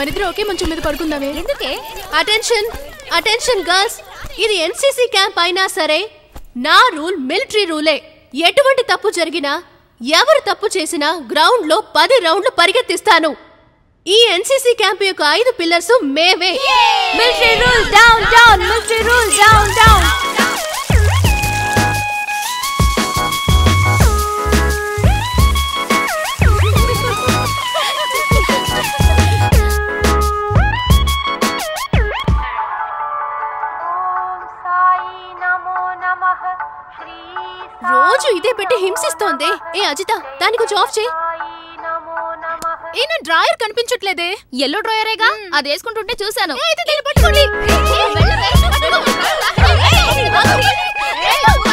మనిద్దరం ఒకే మంచం మీద పడుకుందామే. ఎందుకే? అటెన్షన్ అటెన్షన్ గర్ల్స్, ఇది ఎన్సీసీ క్యాంప్ అయినా సరే నా రూల్ మిలిటరీ రూలే. ఎటువంటి తప్పు జరిగినా ఎవరు తప్పు చేసినా గ్రౌండ్ లో 10 రౌండ్లు పరిగెత్తిస్తాను. ఈ ఎన్సీసీ క్యాంప్ యొక్క 5 పిల్లర్స్ మేవే. Military rule down down, military rule down down. రోజు ఇదే పెట్టి హింసిస్తోంది. ఏ అజిత, దాన్ని కొంచెం ఆఫ్ చేయి. ఏ నా డ్రాయర్ కనిపించట్లేదే. ఎల్లో డ్రాయరేగా, అది వేసుకుంటుంటే చూసాను. పట్టుకోండి.